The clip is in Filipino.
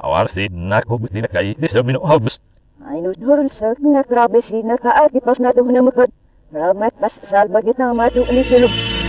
Awarsi nakubit din na kay di sa minuhabos. Ay nudhurul sa na grabe si nakaagi pas na to na magod. Ramat pas salbagit na matu ni sulog.